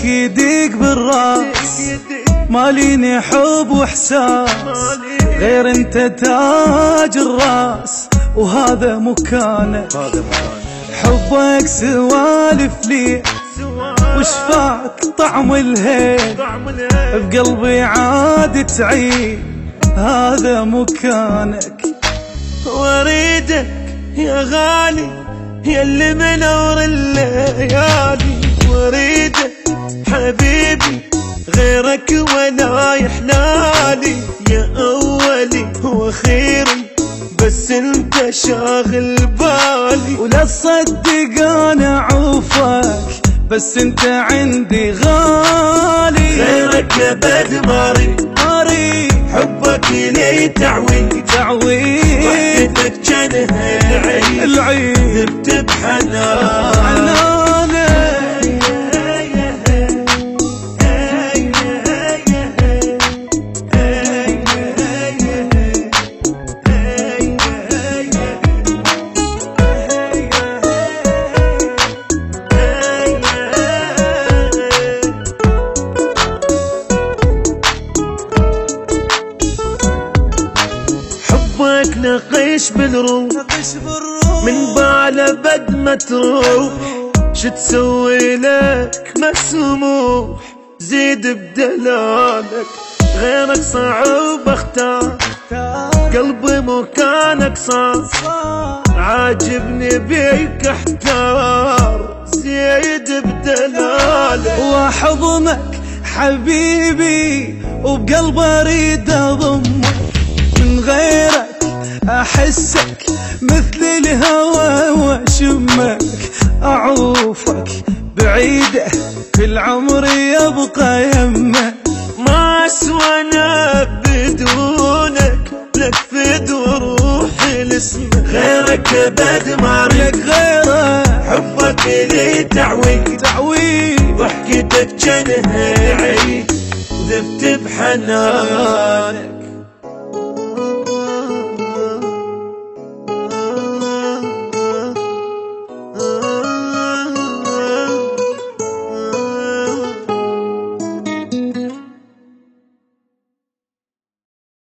حبك يديك بالراس، ماليني حب واحساس غير انت تاج الراس، وهذا مكانك. حبك سوالف لي وشفاك طعم الهيل، بقلبي عاد تعيد هذا مكانك. واريدك يا غالي يا اللي منور الليالي، واريدك حبيبي غيرك ولا يحلالي، يا اولي واخيري بس انت شاغل بالي. ولا تصدق انا عوفك بس انت عندي غالي، غيرك ابد ماري حبك لي تعويد وحدتك جنها العيد ذبت بحنان. حبك نقيش بالروح من بعد بد ما تروح، شو تسوي لك مسموح زيد بدلالك. غيرك صعب اختار قلبي مكانك صار، عاجبني بيك احتار زيد بدلالك. واحضنك حبيبي وبقلبي اريد اضمك، من غيرك احسك مثل الهوى واشمك، اعوفك بعيده كل عمري يبقى يمك. ما اسوانا بدونك لك فد وروحي لاسمك، غيرك ابد ما لك غيره حبك لي تعويد ضحكتك جنها عيد ذبت بحنان.